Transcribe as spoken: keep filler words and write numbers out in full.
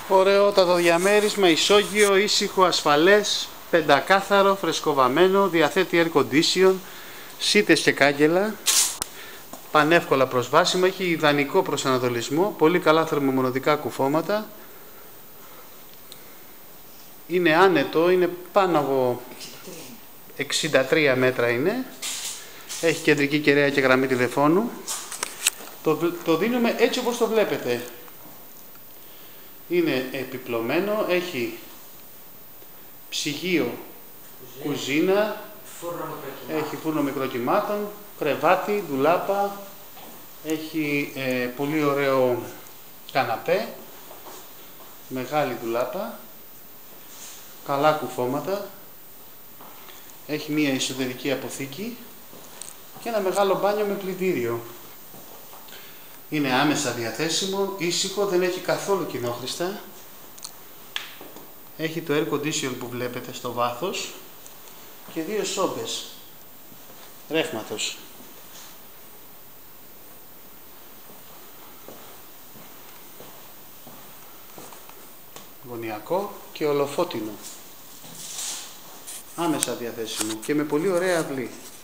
Ωραιότατο διαμέρισμα, ισόγειο, ήσυχο, ασφαλές, πεντακάθαρο, φρεσκοβαμμένο, διαθέτει air condition, σίτες και κάγκελα, πανεύκολα προσβάσιμο, έχει ιδανικό προσανατολισμό, πολύ καλά θερμομονωτικά κουφώματα, είναι άνετο, είναι πάνω από εξήντα τρία μέτρα είναι, έχει κεντρική κεραία και γραμμή τηλεφώνου, το, το δίνουμε έτσι όπως το βλέπετε. Είναι επιπλωμένο, έχει ψυγείο, κουζίνα, φούρνο έχει φούρνο μικροκυμάτων, κρεβάτι, ντουλάπα, έχει ε, πολύ ωραίο καναπέ, μεγάλη ντουλάπα, καλά κουφώματα, έχει μία εσωτερική αποθήκη και ένα μεγάλο μπάνιο με πλυντήριο. Είναι άμεσα διαθέσιμο, ήσυχο, δεν έχει καθόλου κοινόχρηστα. Έχει το air condition που βλέπετε στο βάθος και δύο σόμπες ρεύματος. Γωνιακό και ολοφώτινο. Άμεσα διαθέσιμο και με πολύ ωραία αυλή.